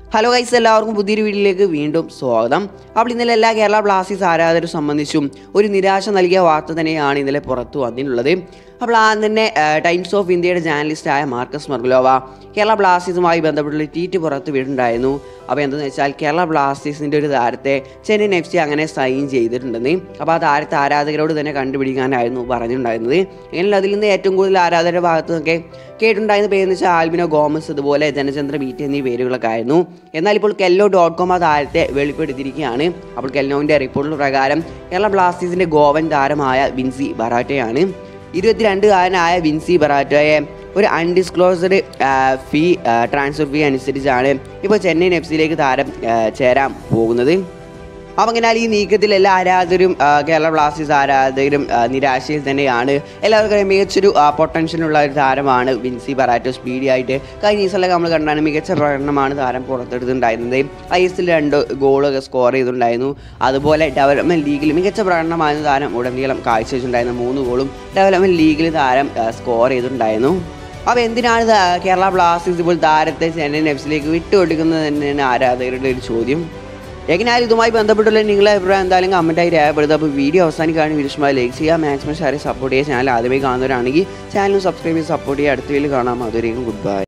Hello guys, എല്ലാവർക്കും പുതിയൊരു വീഡിയോയിലേക്ക് വീണ്ടും സ്വാഗതം. അപ്പോൾ ഇന്നലെ എല്ലാ കേരള ബ്ലാസ്റ്റേഴ്സ് ആരാധകരെ സംബന്ധിച്ചും ഒരു നിരാശ നൽകിയ വാർത്ത തന്നെയാണ് ഇന്നലെ പുറത്തു വന്നിട്ടുള്ളത്. അപ്പോൾ ആദ്യം തന്നെ ടൈംസ് ഓഫ് ഇന്ത്യയുടെ ജേർണലിസ്റ്റായ മാർക്കസ് മർഗലോവ കേരള ബ്ലാസ്റ്റേഴ്സുമായി ബന്ധപ്പെട്ടുള്ള ട്വീറ്റ് പുറത്ത് വിടുന്നുണ്ടായിരുന്നു. അപ്പോൾ എന്തെന്ന് വെച്ചാൽ കേരള ബ്ലാസ്റ്റേഴ്സിൻ്റെ ഒരു താരത്തെ ചെന്നൈയിൻ FC അങ്ങനെ സൈൻ ചെയ്തിട്ടുണ്ടെന്ന്. അപ്പോൾ ആ താരത്തെ ആരാധകരോട് തന്നെ കണ്ടുപിടിക്കാനായിരുന്നു പറഞ്ഞിട്ടുണ്ടായിരുന്നത്. എങ്കിലും അതിൽ നിന്ന് ഏറ്റവും കൂടുതൽ ആരാധകരുടെ ഭാഗത്തു നിന്നൊക്കെ കേട്ടിട്ടുണ്ടായിരുന്ന പേരെന്ന് വെച്ചാൽ 𝗙𝗲𝗕𝗦𝗕𝗧 അതുപോലെ 𝗙𝗾𝗕𝗏 എന്നീ പേരുകളൊക്കെ ആയിരുന്നു. എന്നാൽ ഇപ്പോൾ 𝗙𝗦𝗕𝗏𝗧 ആ താരത്തെ വെളിപ്പെടുത്തിയിരിക്കുകയാണ്. അപ്പോൾ 𝗙𝗏ൻ്റെ റിപ്പോർട്ട് പ്രകാരം കേരള ബ്ലാസ്റ്റേഴ്സിൻ്റെ ഗോവൻ താരമായ വിൻസി ബറാറ്റോയാണ്. 22-കാരനായ വിൻസി ബറാറ്റോയെ ഒരു അൺഡിസ്ക്ലോസ്ഡ് ട്രാൻസ്ഫർ ഫീ അനുസരിച്ചാണ് ഇപ്പോൾ ചെന്നൈയിൻ FC താരം ചേരാൻ പോകുന്നത്. അപ്പോൾ അങ്ങനെ ഈ നീക്കത്തിൽ എല്ലാ ആരാധകരും കേരള ബ്ലാസ്റ്റേഴ്സ് ആരാധകരും നിരാശയിൽ തന്നെയാണ്. എല്ലാവർക്കും മികച്ചൊരു പൊട്ടൻഷ്യലുള്ള ഒരു താരമാണ് വിൻസി ബറാറ്റോ. സ്പീഡിയായിട്ട് കഴിഞ്ഞ സീസണിലൊക്കെ നമ്മൾ കണ്ടാണ് മികച്ച പ്രകടനമാണ് താരം പുറത്തെടുത്തിട്ടുണ്ടായിരുന്നത്. ISL 2 ഗോളൊക്കെ സ്കോർ ചെയ്തിട്ടുണ്ടായിരുന്നു. അതുപോലെ ഡെവലപ്മെൻറ്റ് ലീഗിൽ മികച്ച പ്രകടനമായിരുന്നു താരം ഉടനീളം കാഴ്ചവെച്ചിട്ടുണ്ടായിരുന്നു. 3 ഗോളും ഡെവലപ്മെൻറ്റ് ലീഗിൽ താരം സ്കോർ ചെയ്തിട്ടുണ്ടായിരുന്നു. അപ്പോൾ എന്തിനാണ് കേരള ബ്ലാസ്റ്റേഴ്സ് ഇപ്പോൾ താരത്തെ ചെന്നൈയിൻ FC വിട്ടുകൊടുക്കുന്നത് തന്നെയാണ് ആരാധകരുടെ ഒരു ചോദ്യം. എങ്ങനെയായാലും ഇതുമായി ബന്ധപ്പെട്ടുള്ള നിങ്ങളെ അഭിപ്രായം എന്തായാലും കമൻറ്റായി രേഖപ്പെടുത്തുക. അപ്പോൾ വീഡിയോ അവസാനിക്കുകയാണെങ്കിൽ വീഡിയോ ലൈക്ക് ചെയ്യുക, മാക്സിമം ഷെയർ സപ്പോർട്ട് ചെയ്യുക. ചാനൽ ആദ്യമായി കാണുന്നവരാണെങ്കിൽ ചാനലും സബ്സ്ക്രൈബ് ചെയ്ത് സപ്പോർട്ട് ചെയ്യുക. അടുത്ത വീഡിയോയിൽ കാണാം. അതുവരെയും ഗുഡ് ബൈ.